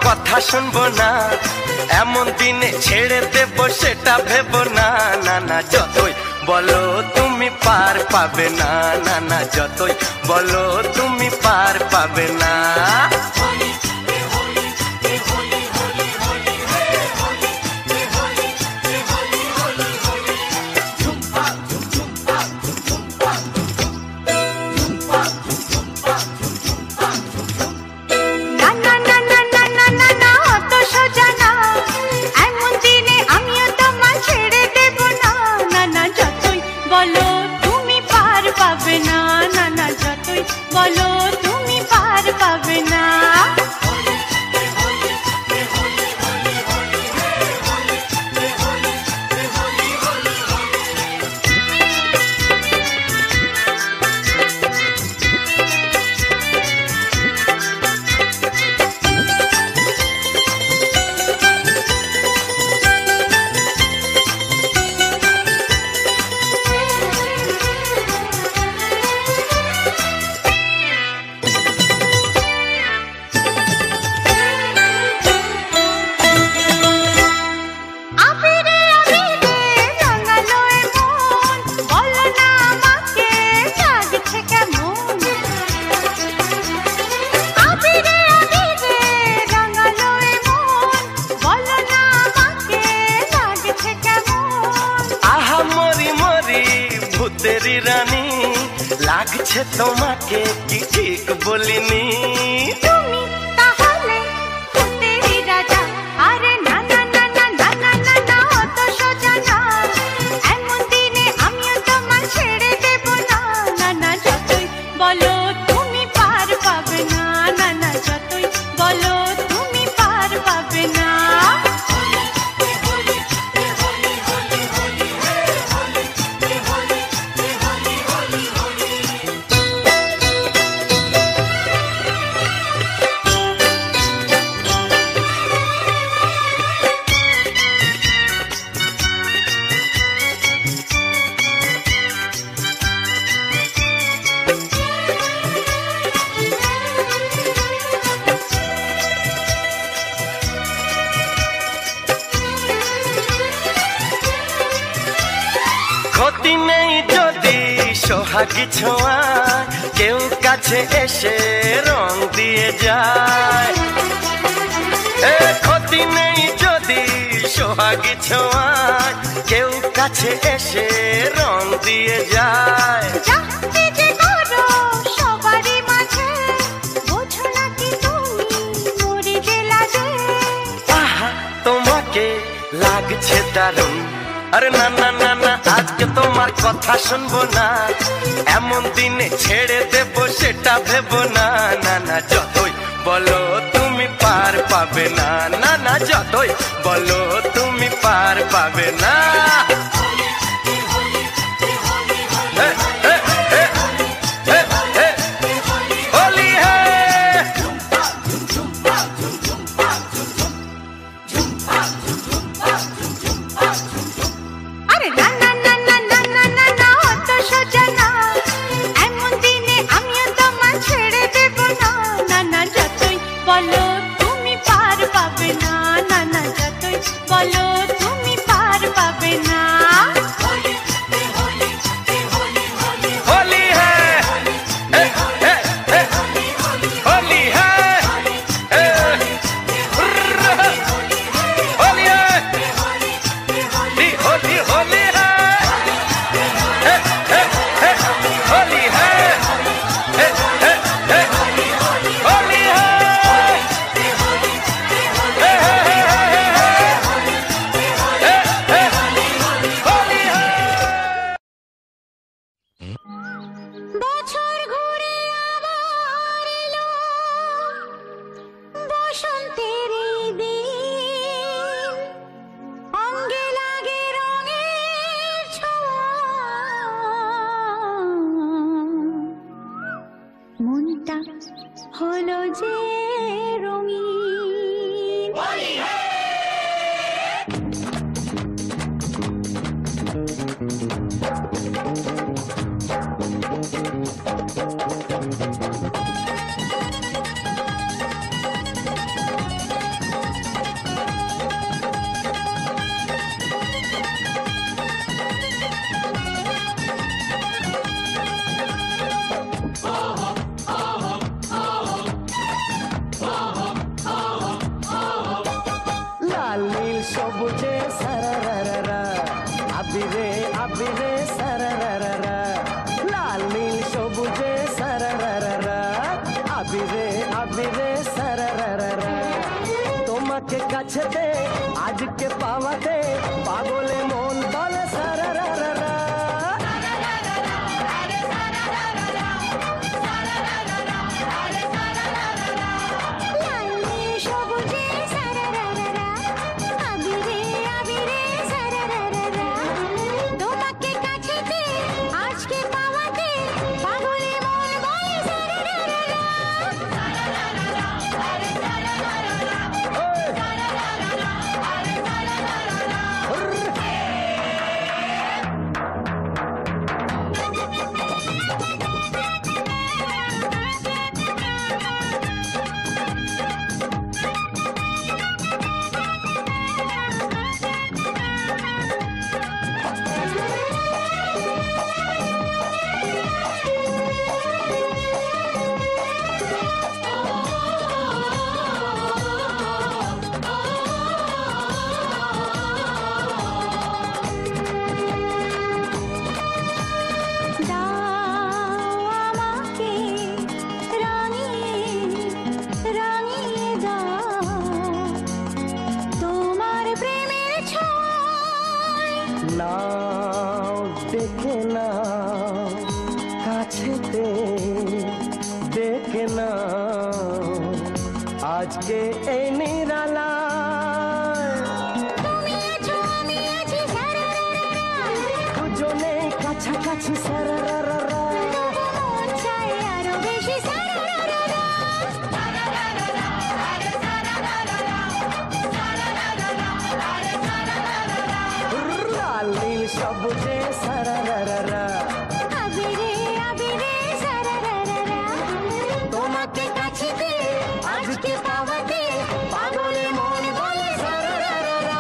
কথা শুনবো না, এমন দিনে ছেড়ে দেব সেটা ভেবো না। না না যতই বলো তুমি পার পাবে না, না না যতই বলো তুমি পার পাবে না। বলো তুমি পার পাবে না। তেরি রানী লাগছে তোমাকে কি ঠিক বলিনি? তুমি তাহলে তেরি রাজা। আরে না না না না না না না না অত সোজা না, এমন দিনে আমিও তোমায় ছেড়ে দেব না। না না যতই বলো তুমি পার পাবে না, না না যতই বলো তুমি পার পাবে না। ক্ষতি নেই যদি সোহাগী ছোঁয়া কেউ কাছে এসে রং দিয়ে যায়। ক্ষতি নেই যদি সোহাগী ছোঁয়া কেউ কাছে এসে রং দিয়ে যায়। সবারই মাঝে বোঝো নাকি তুমি মরে গেলাগে। আহা তোমাকে লাগছে দারুণ। আরে না না না না আজকে তোমার কথা শুনবো না, এমন দিনে ছেড়ে দেব সেটা ভেবো না। না না যতই বলো তুমি পার পাবে না, না না যতই বলো তুমি পার পাবে না। বলো তুমি পার পাবে না, না না যতই বলো তুমি পার পাবে না। होली है होली है होली है होली होली है होली है होली है। বছর ঘুরে আবার এলো বসন্তের এই দিন, অঙ্গে লাগে রঙের ছোঁয়া, মনটা হলো যে রঙিন। আবিরে সারারারা তোমাকে কাছেতে আজকে পাওয়াতে পাগলে মন বলে সারারারা নাও দেখে নাও কাছেতে দেখে নাও আজকে এই নিরালায় দুজনে কাছাকাছি সারারারা নীল সবুজে সারারারা আবিরে আবিরে সারারারা তোমাকে কাছেতে আজকে পাওয়াতে পাগলে মন বলে সারারারা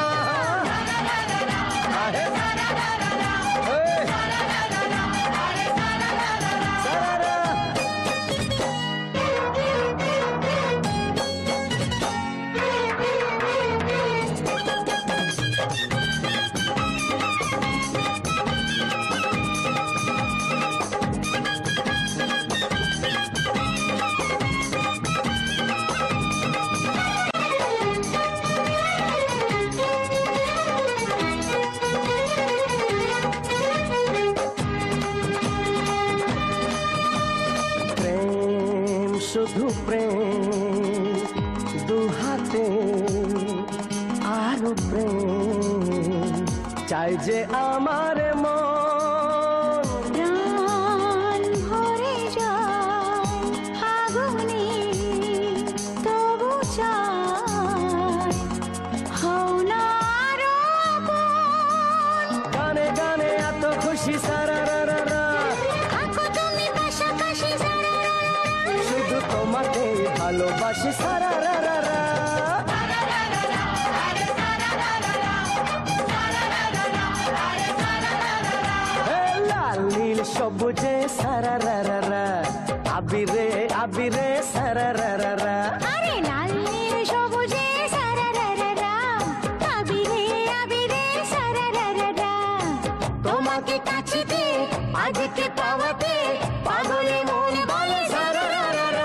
শুধু প্রেম দুহাতে আরো প্রেম চাই যে আমার মন প্রাণ ভরে যায় আগুনে তবু চাই হও না আরো আপন গানে গানে এত খুশি সারারারা থাকো তুমি পাশাপাশি শুধু তোমাকে ভালোবাসি সারারারা লাল নীল সবুজে সারারারা আবিরে আবিরে সারারারা আরে লাল নীল সবুজে সারারারা আবিরে আবিরে সারারারা তোমাকে কাছেতে আজকে পাওয়াতে পাগলে মন বলে সারারারা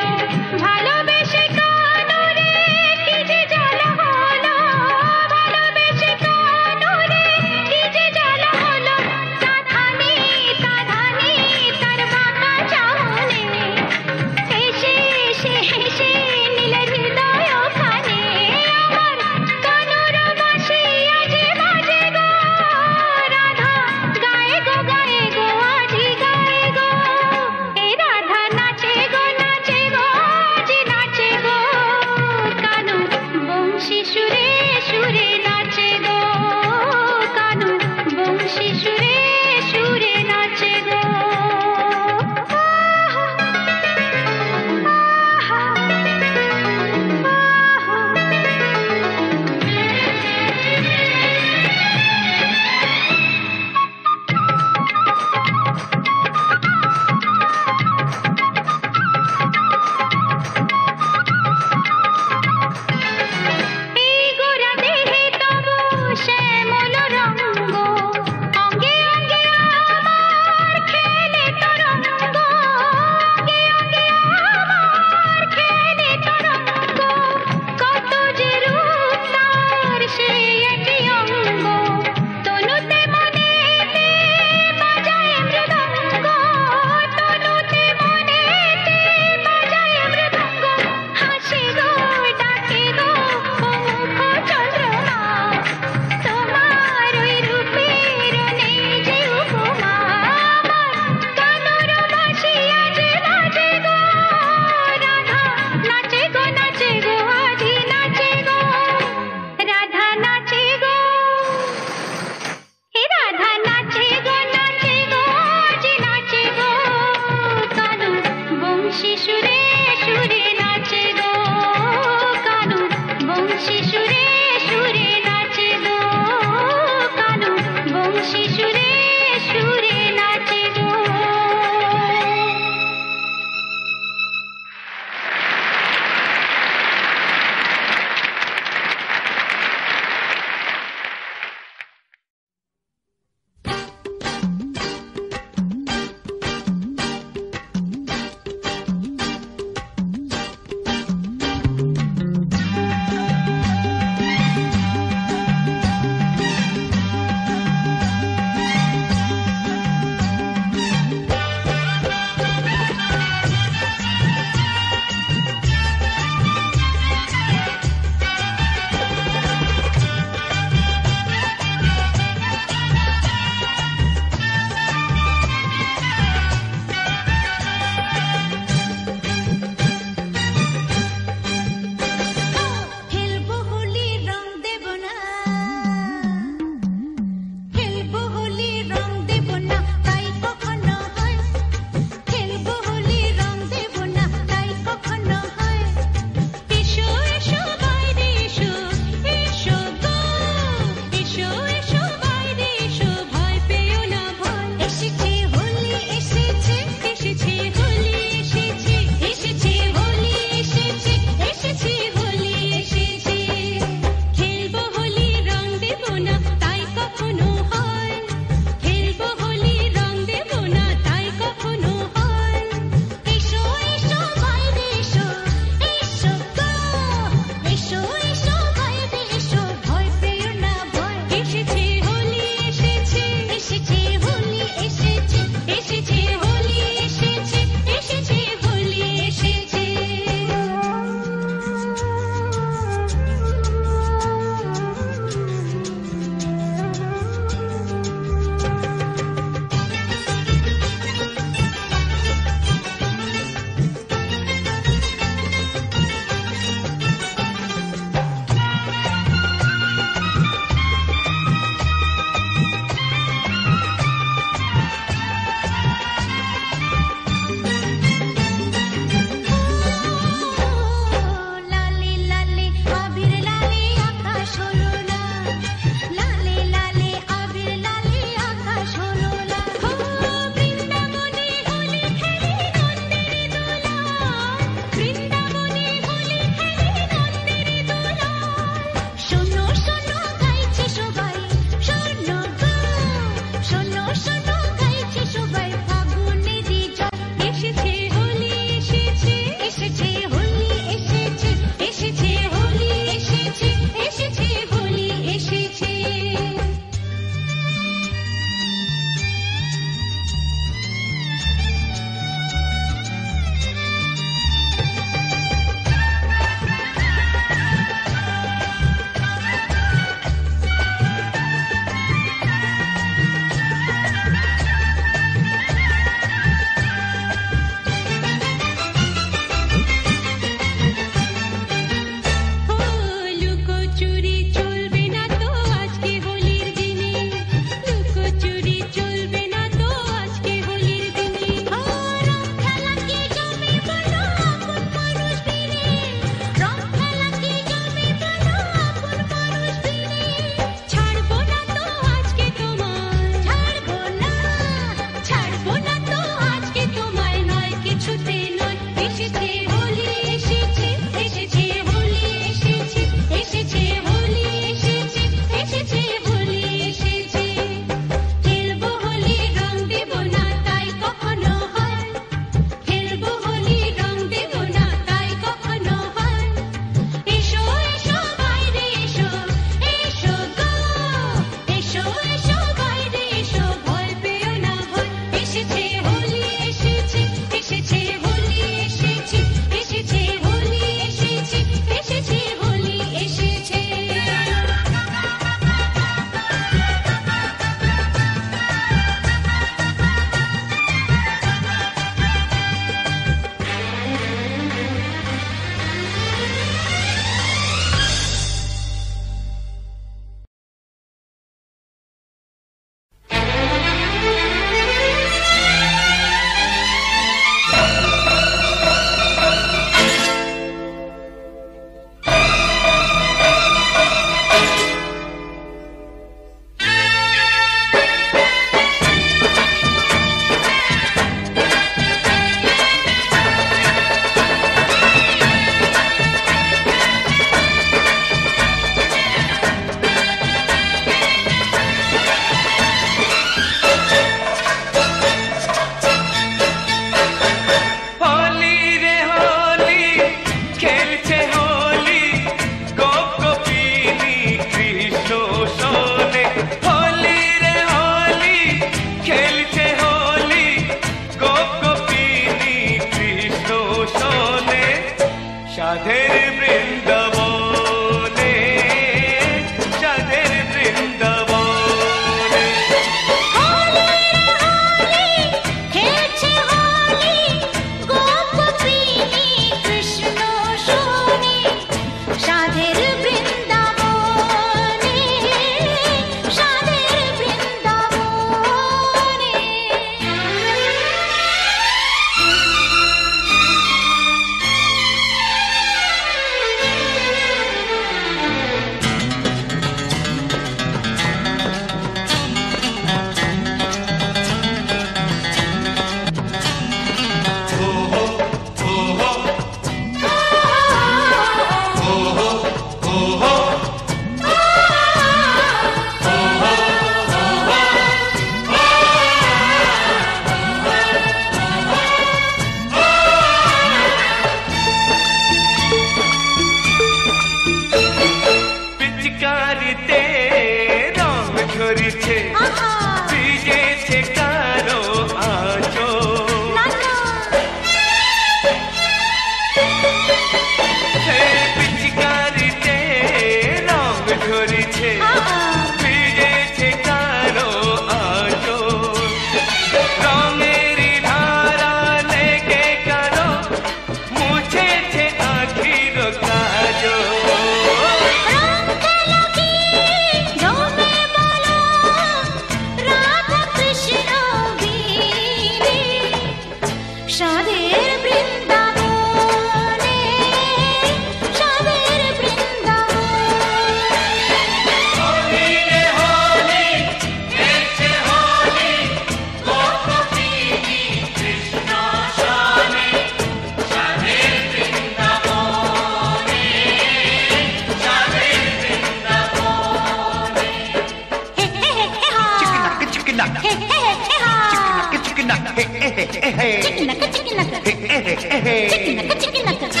चिकना हे हे हे हा चिकना हे हे हे हे चिकनक चिकनक हे हे हे हे चिकनक चिकनक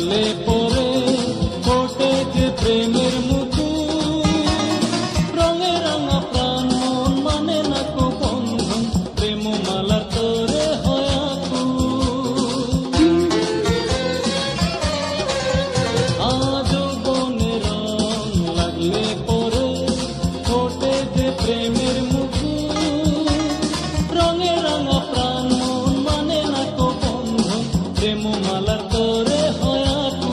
লাগলে পরে ফোটে যে প্রেমের মুতু রঙে রাঙা প্রাণ মন মানে না কো বন্ধন প্রেম মালা তোরে হয়াকু আজ বনে রং লাগলে পরে ফোটে যে প্রেমের মুতু রঙে রাঙা প্রাণ মন মানে না কো বন্ধন প্রেম মালা তোরে হয়াকু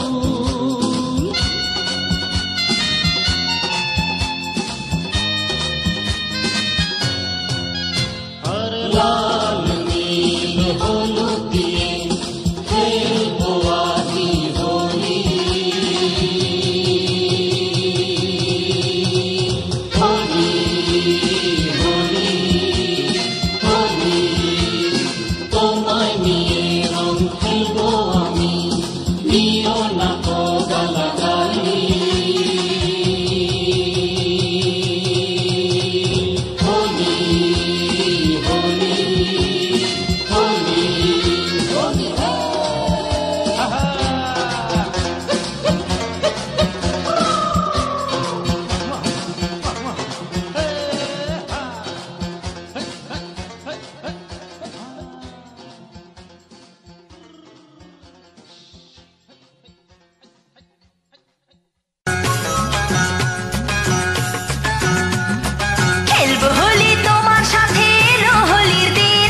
আর লাল নীল হলুদ দিয়ে খেলবো আজি হোলি হোলি হোলি হোলি তোমায় নিয়ে রং খেলবো আমি দিও না তো গালাগালি হোলি হোলি হোলি হোলি খেলবো হোলি তোমার সাথে এলো হোলির দিন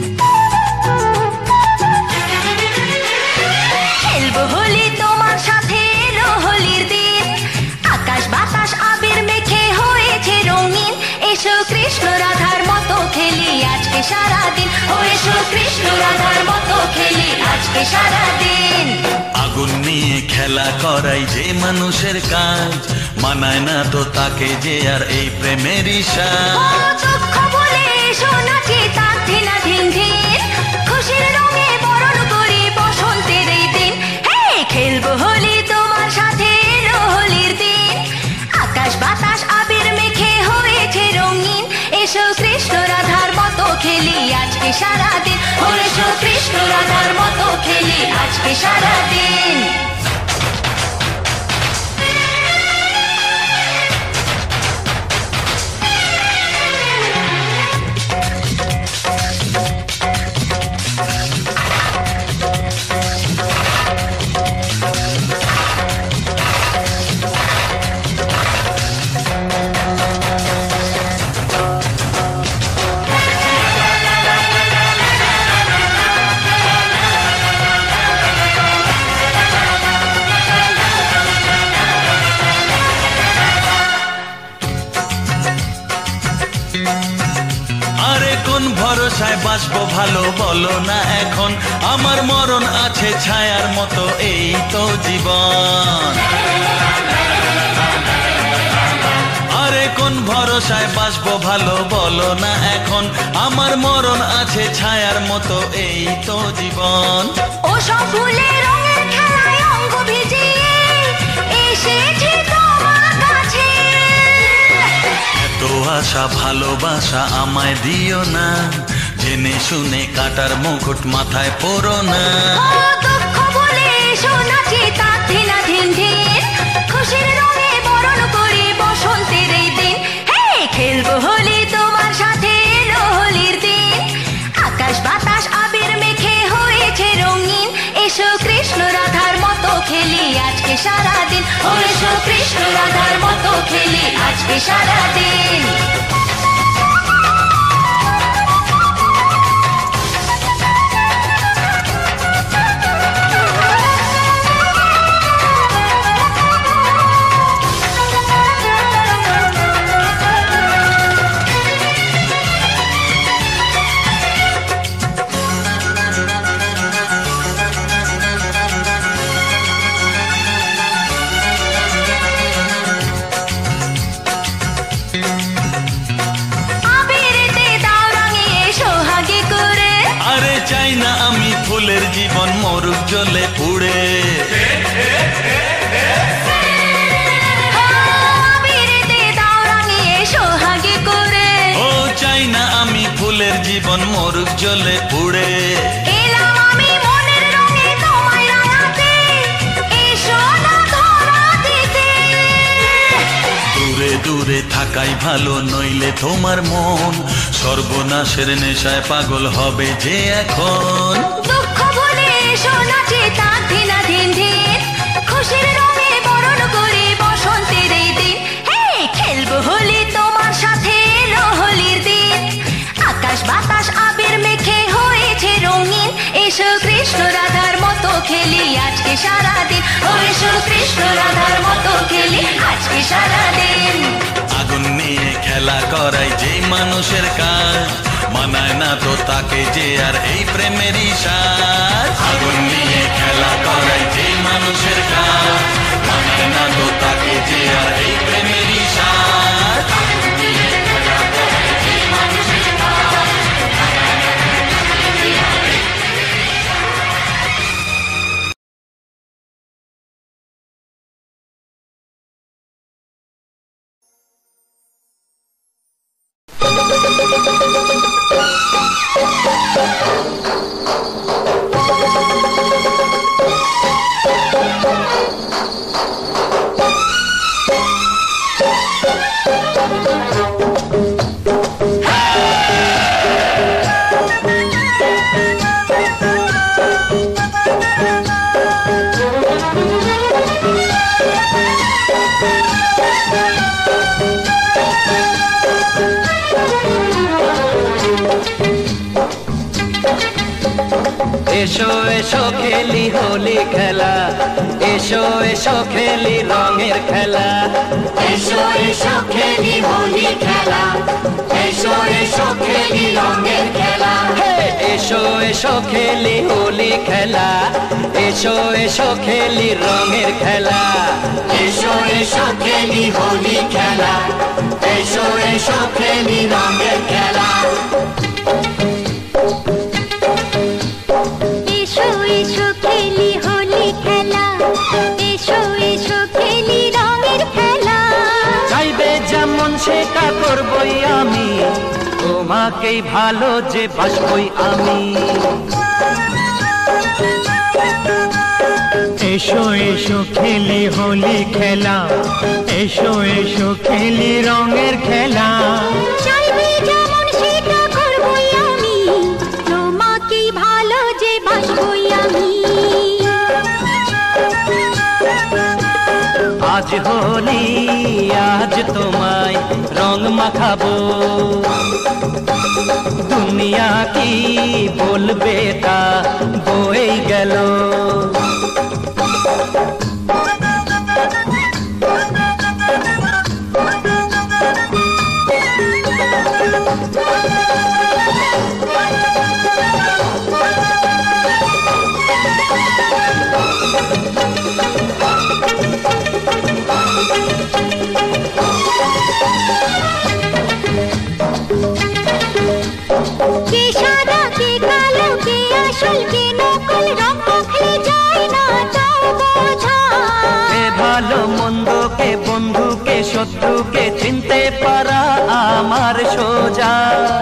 খেলবো হোলি তোমার সাথে এলো হোলির দিন আকাশ বাতাস আবির মেখে হয়েছে রঙিন এসো কৃষ্ণ রাধার মতো খেলি আজকে সারাদিন ও এসো কৃষ্ণ রাধার মতো খেলি আজকে সারাদিন আগুন নিয়ে খেলা করাই যে মানুষের কাজ মানায় না তো তাকে যে আর এই প্রেমেরই ও সাজ দুঃখ বলে এসো নাচি তার ধিনা ধিন ধিন খুশির রঙে বরণ করি বসন্তের এই দিন হে খেলবো হোলি তোমার সাথে এলো হোলির দিন আকাশ বাতাস আবির মেখে হয়েছে রঙিন এসো কৃষ্ণ রাধার মতো খেলি আজকে সারাদিন ও এসো কৃষ্ণ রাধার মতো খেলি আজকে সারাদিন আরে কোন ভরসায় বাঁচবো ভালো বলো না এখন আমার মরণ আছে ছায়ার মতো এই তো জীবন আরে কোন ভরসায় বাঁচবো ভালো বলো না এখন আমার মরণ আছে ছায়ার মতো এই তো জীবন ও সব ফুলে রঙের খেলায় অঙ্গ ভিজিয়ে এসেছি তোমার কাছে এত আশা ভালোবাসা আমায় দিও না জেনে শুনে কাটার মুকুট মাথায় পরো না ও দুঃখ বলে এসো নাচি তার ধিনা ধিন ধিন খুশির রঙে বরণ করি বসন্তের এই দিন হে খেলবো হোলি তোমার সাথে এলো হোলির দিন আকাশ বাতাস আবির মেখে হয়েছে রঙিন এসো কৃষ্ণ রাধার মতো খেলি আজকে সারাদিন ও এসো কৃষ্ণ রাধার মতো খেলি আজকে সারাদিন চাই না আমি ফুলের জীবন মরুক জ্বলে পুড়ে ও চাই না আমি ফুলের জীবন মরুক জ্বলে পুড়ে এলাম আমি মনের রঙে তোমায় রাঙাতে থাকাই ভালো, নইলে তোমার মন সর্বনাশের নেশায় পাগল হবে যে এখন। দুঃখ ভুলে এসো নাচে তার ধিনা ধিন ধিন, খুশির রঙে বরণ করে বসন্তের এই দিন। হে খেলবো হোলি তোমার সাথে, এলো হোলির দিন। আকাশ বাতাস আবির মেখে হয়েছে রঙিন, এসো কৃষ্ণ রাধার মতো খেলি আজকে সারাদিন। ও এসো কৃষ্ণ রাধার মতো খেলি আজকে সারাদিন। আগুন নিয়ে খেলা করাই যে মানুষের কাজ, মানায় না তো তাকে যে আর এই প্রেমেরই সাজ। আগুন নিয়ে খেলা করাই যে মানুষের কাজ, মানায় না তো তাকে যে আর এই প্রেমেরই সাজ। আগুন নিয়ে খেলা করাই যে মানুষের কাজ, মানায় না তো তাকে যে আর এই প্রেমেরই সাজ। এসো এসো খেলি হোলি খেলা, এসো এসো খেলি রঙের খেলা। এসো এসো খেলি হোলি খেলা, এসো এসো খেলি রঙের খেলা। হে এসো এসো খেলি হোলি খেলা, এসো এসো খেলি রঙের খেলা। এসো এসো খেলি হোলি খেলা, এসো এসো খেলি রঙের খেলা। এসো এসো খেলি হোলি খেলা, এসো এসো খেলি রঙের খেলা। চাইবে যেমন সেটা করবই আমি, তোমাকেই ভালো যে বাসবই আমি। এসো এসো খেলি হোলি খেলা, এসো এসো খেলি রঙের খেলা। চাইবে যেমন সেটা করবই আমি, তোমাকেই ভালো যে বাসবই আমি। আজ হোলি আজ তোমায় রং মাখাবো, দুনিয়া কি বলবে তা বয়ে গেল। কে সাদা কে কালো কে আসল কে নকল, রং মাখলে যায় না তাও বোঝা। কে ভালো মন্দ কে বন্ধু কে শত্রু কে চিনতে পারা আমার সোজা।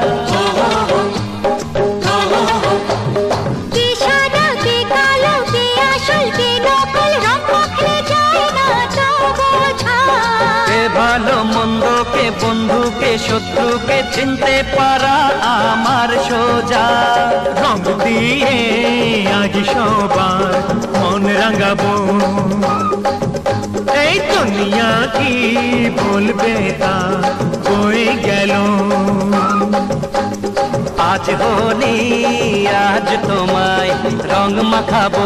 কে সাদা কে কালো কে আসল কে নকল, রং মাখলে যায় না তাও বোঝা। কে ভালো মন্দ কে বন্ধু কে শত্রু কে চিনতে পারা আমার সোজা। রং দিয়ে আজ সবার মন রাঙাবো, এই দুনিয়া কি বলবে তা বয়ে গেল। আজ হোলি আজ তোমায় রং মাখাবো,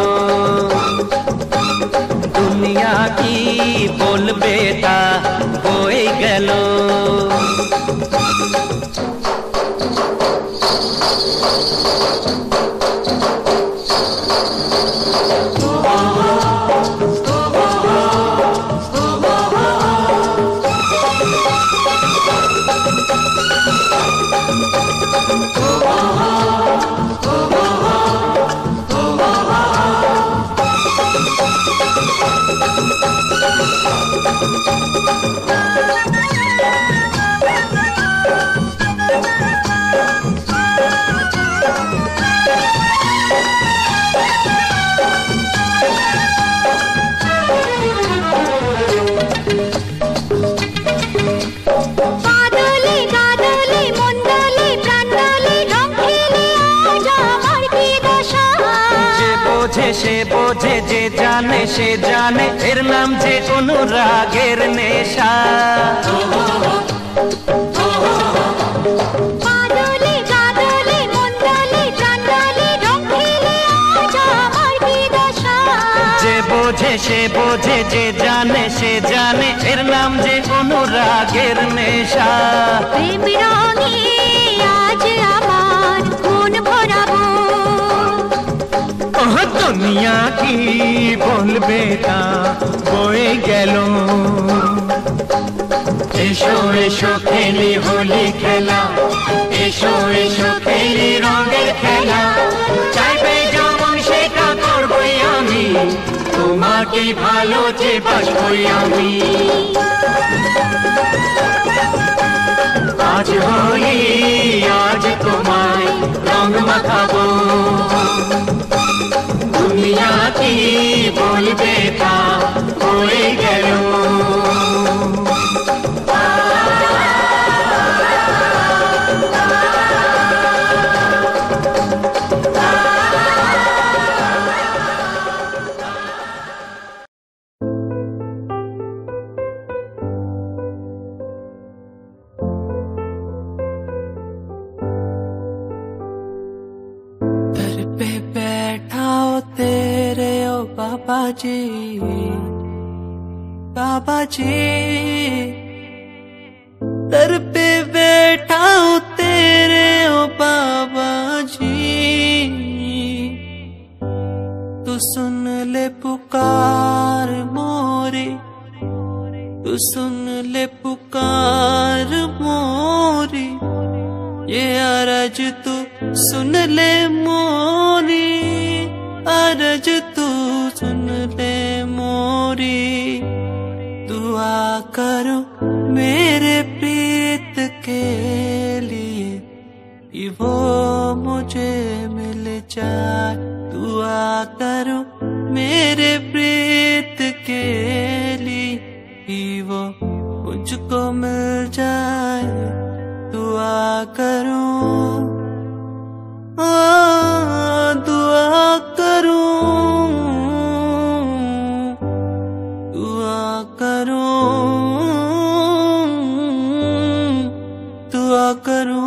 দুনিয়া কি বলবে তা বয়ে গেল। জানে সে জানে এর নাম যে অনুরাগের নেশা। বাদলে গাদলে মন্দলে প্রাণলে রং খেলে আজ আমার কি দশা। যে বোঝে সে বোঝে যে জানে সে জানে এর নাম যে অনুরাগের নেশা। প্রেম রঙে আজ আমার মন ভরাবো। ওহ দুনিয়া কি বলবে তা বয়ে গেল। এসো এসো খেলি হোলি খেলা, এসো এসো খেলি রঙের খেলা। চাইবে যেমন সেটা করবই আমি, তোমাকে ভালো যে বাসবই আমি। আজ হোলি আজ তোমায় রং মাখাবো। দুনিয়া কি বলবে তা হয়ে গেল। बाबा जी दर पे बैठा हूँ तेरे ओ बाबा जी। तू सुन ले पुकार मोरी, तू सुन ले पुकार मोरी। ये अरज तू सुन ले मोरी, अरज तू सुन ले मोरी। दुआ करो मेरे प्रीत के लिए कि वो मुझे मिल जाए। दुआ करो मेरे प्रीत के लिए कि वो मुझको मिल जाए। दुआ करो दुआ करूं, दुआ करूं, दुआ करूं।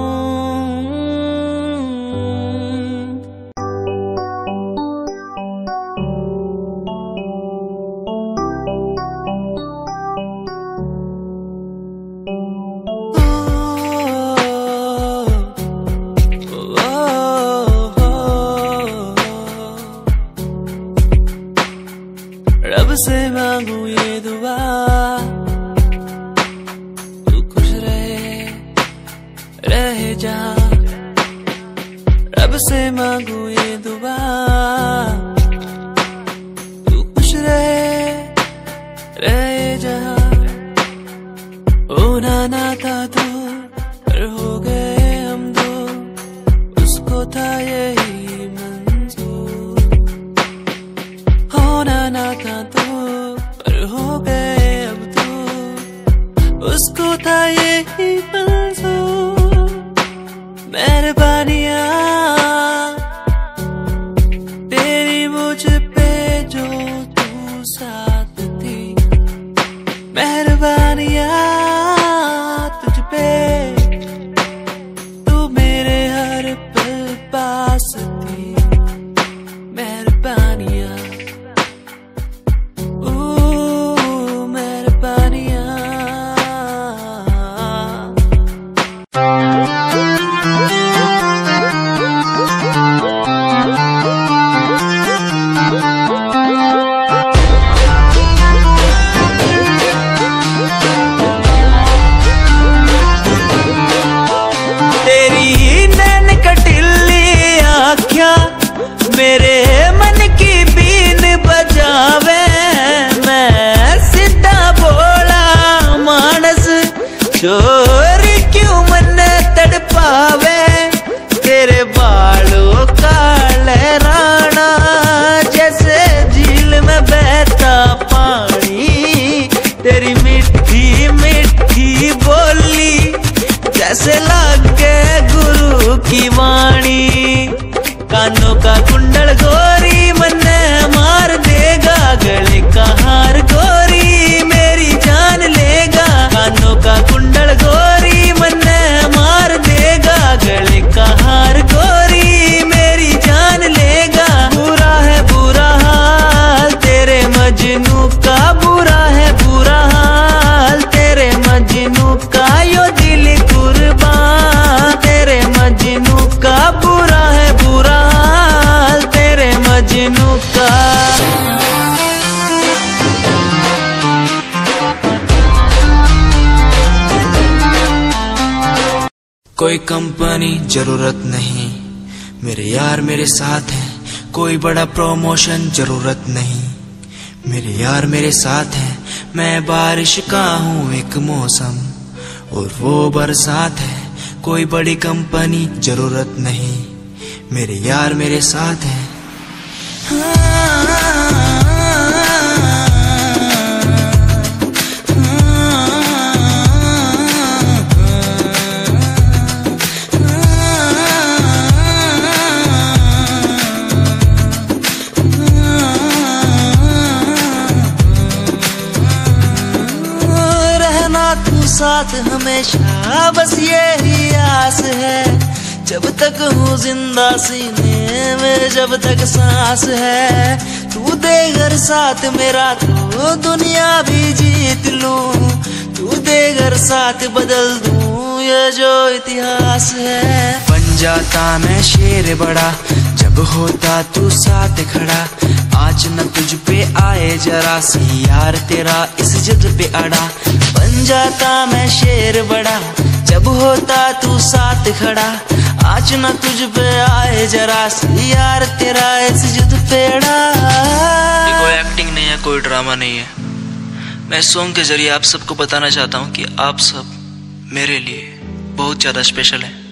रब से मांगू ये दुआ तू खुश रहे जा। रब से मांगू ये दुआ तू खुश रहे जा। होना ना था तो पर हो गए हम दो, उसको था यही मंजूर। होना ना था तो पर हो गए अब तो, उसको था यही मंजूर। मेहरबानियाँ तेरी मुझ पे जो तू साथ थी, मेहरबानियाँ तुझ पे तू मेरे हर पल पास थी। मेहरबानियाँ कोई कंपनी जरूरत नहीं, मेरे यार मेरे साथ हैं। कोई बड़ा प्रमोशन जरूरत नहीं, मेरे यार मेरे साथ हैं। मैं बारिश का हूँ एक मौसम और वो बरसात है। कोई बड़ी कंपनी जरूरत नहीं, मेरे यार मेरे साथ हैं। साथ हमेशा बस यही आस है, जब तक हूँ जिंदा सीने में, जब तक सांस है। तू दे घर साथ मेरा तो दुनिया भी जीत लूं, तू दे घर साथ बदल दूं ये जो इतिहास है। बन जाता मैं शेर बड़ा जब होता तू साथ खड़ा, आज न तुझ पे आए जरा सी यार तेरा इस जिद पे अड़ा। बन जाता मैं शेर बड़ा जब होता तू साथ खड़ा, आज न तुझ पे आए जरा सी यार तेरा इस जिद पे अड़ा। ये कोई एक्टिंग नहीं है, कोई ड्रामा नहीं है। मैं सॉन्ग के जरिए आप सबको बताना चाहता हूँ कि आप सब मेरे लिए बहुत ज्यादा स्पेशल है।